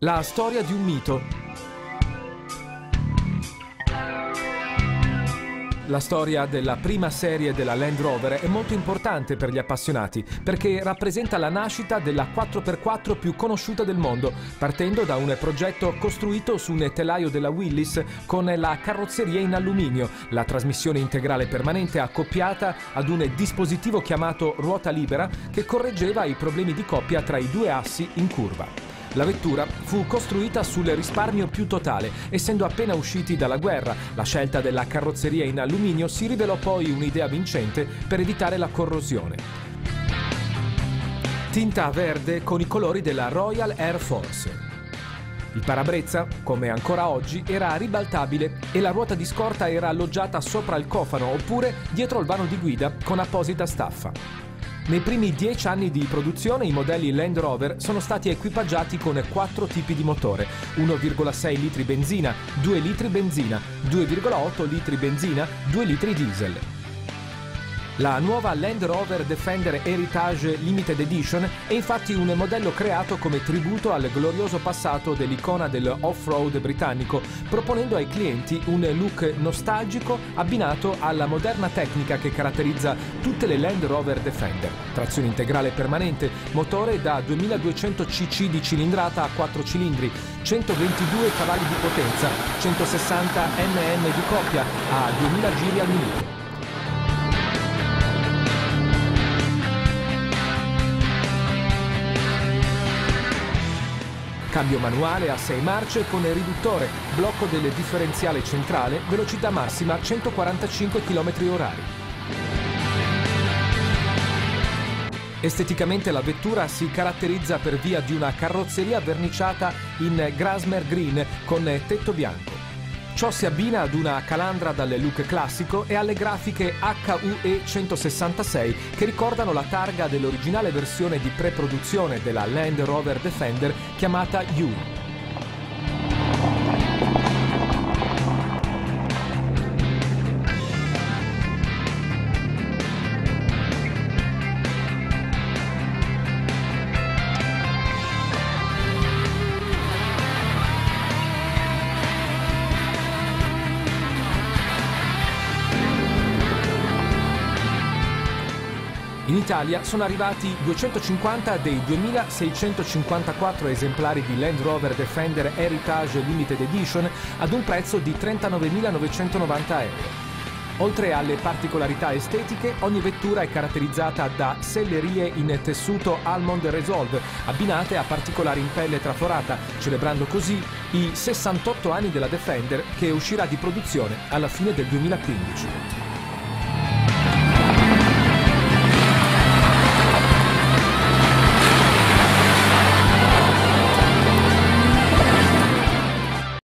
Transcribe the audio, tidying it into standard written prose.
La storia di un mito. La storia della prima serie della Land Rover è molto importante per gli appassionati perché rappresenta la nascita della 4x4 più conosciuta del mondo, partendo da un progetto costruito su un telaio della Willys con la carrozzeria in alluminio, la trasmissione integrale permanente accoppiata ad un dispositivo chiamato ruota libera che correggeva i problemi di coppia tra i due assi in curva. La vettura fu costruita sul risparmio più totale, essendo appena usciti dalla guerra. La scelta della carrozzeria in alluminio si rivelò poi un'idea vincente per evitare la corrosione. Tinta verde con i colori della Royal Air Force. Il parabrezza, come ancora oggi, era ribaltabile e la ruota di scorta era alloggiata sopra il cofano oppure dietro il vano di guida con apposita staffa. Nei primi 10 anni di produzione i modelli Land Rover sono stati equipaggiati con 4 tipi di motore: 1,6 litri benzina, 2 litri benzina, 2,8 litri benzina, 2 litri diesel. La nuova Land Rover Defender Heritage Limited Edition è infatti un modello creato come tributo al glorioso passato dell'icona dell'off-road britannico, proponendo ai clienti un look nostalgico abbinato alla moderna tecnica che caratterizza tutte le Land Rover Defender. Trazione integrale permanente, motore da 2200 cc di cilindrata a 4 cilindri, 122 cavalli di potenza, 160 Nm di coppia a 2000 giri al minuto. Cambio manuale a 6 marce con riduttore, blocco del differenziale centrale, velocità massima 145 km/h. Esteticamente la vettura si caratterizza per via di una carrozzeria verniciata in Grasmere Green con tetto bianco. Ciò si abbina ad una calandra dal look classico e alle grafiche HUE 166 che ricordano la targa dell'originale versione di pre-produzione della Land Rover Defender chiamata U. In Italia sono arrivati 250 dei 2654 esemplari di Land Rover Defender Heritage Limited Edition ad un prezzo di 39.990 euro. Oltre alle particolarità estetiche, ogni vettura è caratterizzata da sellerie in tessuto Almond Resolve, abbinate a particolari in pelle traforata, celebrando così i 68 anni della Defender che uscirà di produzione alla fine del 2015.